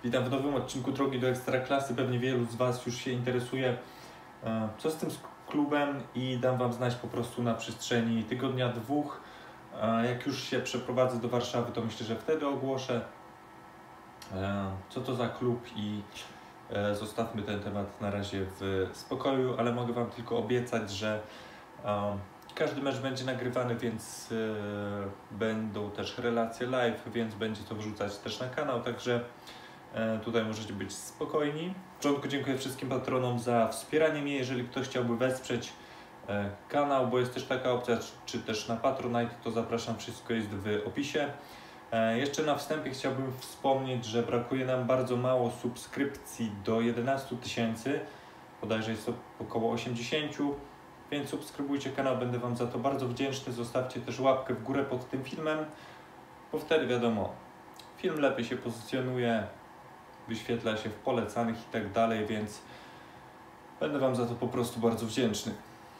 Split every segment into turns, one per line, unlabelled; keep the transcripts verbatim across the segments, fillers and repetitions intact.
Witam w nowym odcinku Drogi do Ekstraklasy. Pewnie wielu z Was już się interesuje, co z tym klubem, i dam Wam znać po prostu na przestrzeni tygodnia, dwóch. Jak już się przeprowadzę do Warszawy, to myślę, że wtedy ogłoszę, co to za klub, i zostawmy ten temat na razie w spokoju, ale mogę Wam tylko obiecać, że każdy mecz będzie nagrywany, więc będą też relacje live, więc będzie to wrzucać też na kanał, także tutaj możecie być spokojni. W początku dziękuję wszystkim patronom za wspieranie mnie. Jeżeli ktoś chciałby wesprzeć kanał, bo jest też taka opcja, czy też na Patronite, to zapraszam, wszystko jest w opisie. Jeszcze na wstępie chciałbym wspomnieć, że brakuje nam bardzo mało subskrypcji do jedenastu tysięcy, bodajże jest to około osiemdziesięciu, więc subskrybujcie kanał, będę Wam za to bardzo wdzięczny. Zostawcie też łapkę w górę pod tym filmem, bo wtedy wiadomo, film lepiej się pozycjonuje, wyświetla się w polecanych i tak dalej, więc będę Wam za to po prostu bardzo wdzięczny.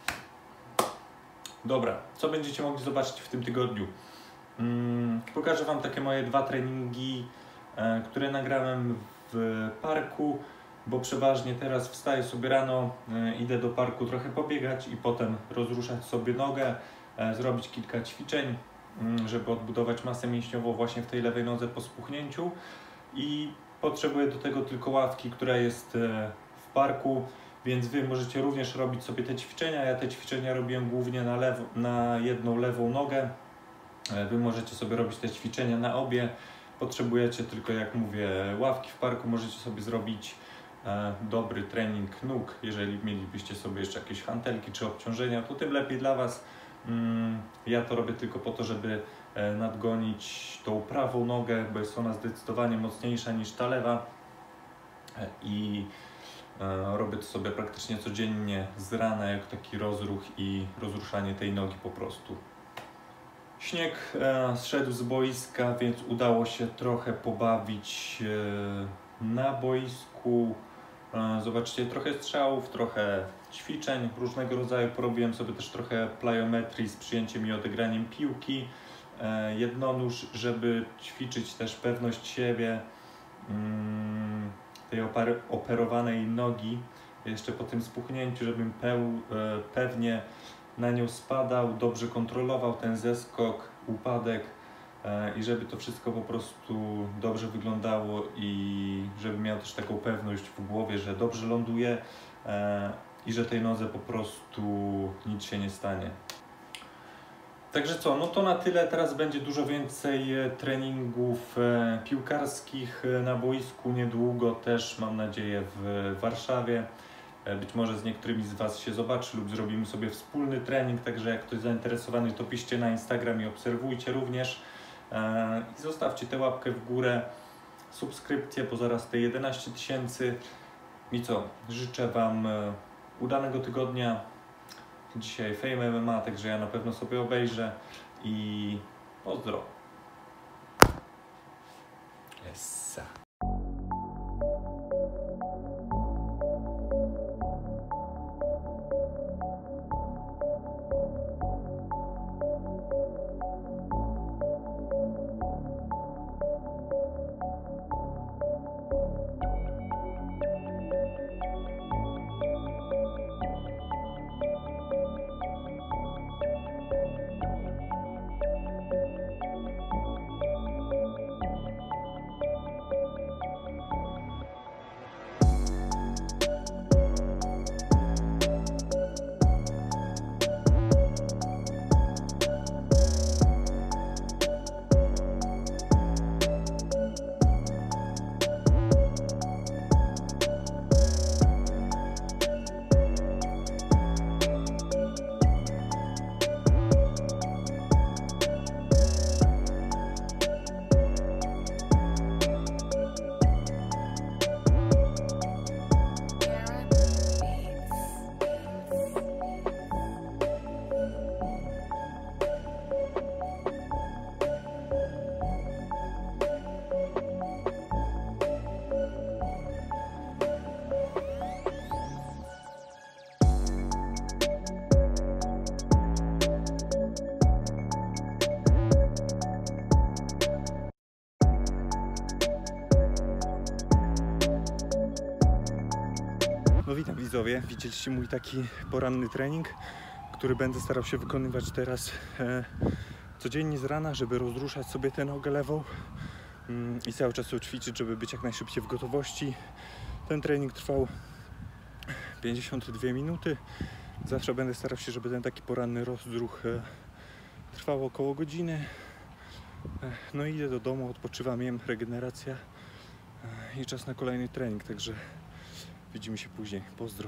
Dobra, co będziecie mogli zobaczyć w tym tygodniu? Hmm, pokażę Wam takie moje dwa treningi, e, które nagrałem w parku, bo przeważnie teraz wstaję sobie rano, e, idę do parku trochę pobiegać i potem rozruszać sobie nogę, e, zrobić kilka ćwiczeń, e, żeby odbudować masę mięśniową właśnie w tej lewej nodze po spuchnięciu, i potrzebuję do tego tylko ławki, która jest e, w parku, więc Wy możecie również robić sobie te ćwiczenia. Ja te ćwiczenia robiłem głównie na, lewo, na jedną lewą nogę. Wy możecie sobie robić te ćwiczenia na obie. Potrzebujecie tylko, jak mówię, ławki w parku. Możecie sobie zrobić e, dobry trening nóg. Jeżeli mielibyście sobie jeszcze jakieś hantelki czy obciążenia, to tym lepiej dla Was. Mm, ja to robię tylko po to, żeby e, nadgonić tą prawą nogę, bo jest ona zdecydowanie mocniejsza niż ta lewa. E, I e, robię to sobie praktycznie codziennie z rana, jak taki rozruch i rozruszanie tej nogi po prostu. Śnieg e, zszedł z boiska, więc udało się trochę pobawić e, na boisku. E, zobaczcie, trochę strzałów, trochę ćwiczeń różnego rodzaju. Porobiłem sobie też trochę plyometrii z przyjęciem i odegraniem piłki. E, jednonóż, żeby ćwiczyć też pewność siebie, mm, tej oper operowanej nogi. Jeszcze po tym spuchnięciu, żebym peł, e, pewnie na nią spadał, dobrze kontrolował ten zeskok, upadek, e, i żeby to wszystko po prostu dobrze wyglądało i żeby miał też taką pewność w głowie, że dobrze ląduje e, i że tej nodze po prostu nic się nie stanie. Także co, no to na tyle. Teraz będzie dużo więcej treningów e, piłkarskich na boisku, niedługo też, mam nadzieję, w Warszawie. Być może z niektórymi z Was się zobaczy lub zrobimy sobie wspólny trening, także jak ktoś zainteresowany, to piszcie na Instagram i obserwujcie również. I zostawcie tę łapkę w górę, subskrypcję, bo zaraz te jedenaście tysięcy. I co, życzę Wam udanego tygodnia. Dzisiaj Fame M M A, także ja na pewno sobie obejrzę i pozdro. Yes. No witam widzowie, widzieliście mój taki poranny trening, który będę starał się wykonywać teraz e, codziennie z rana, żeby rozruszać sobie tę nogę lewą mm, i cały czas ją ćwiczyć, żeby być jak najszybciej w gotowości. Ten trening trwał pięćdziesiąt dwie minuty. Zawsze będę starał się, żeby ten taki poranny rozruch e, trwał około godziny. E, no i idę do domu, odpoczywam, jem, regeneracja e, i czas na kolejny trening, także widzimy się później. Pozdro.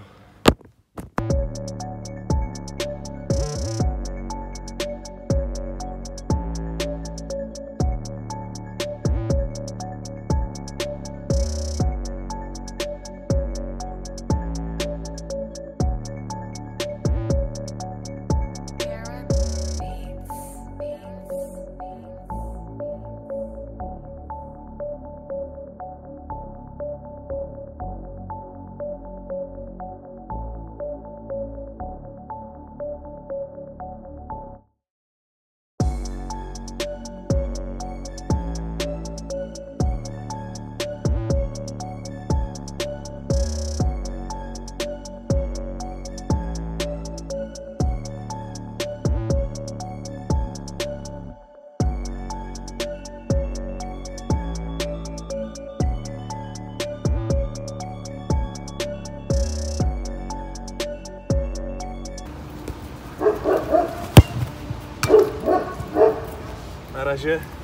Na razie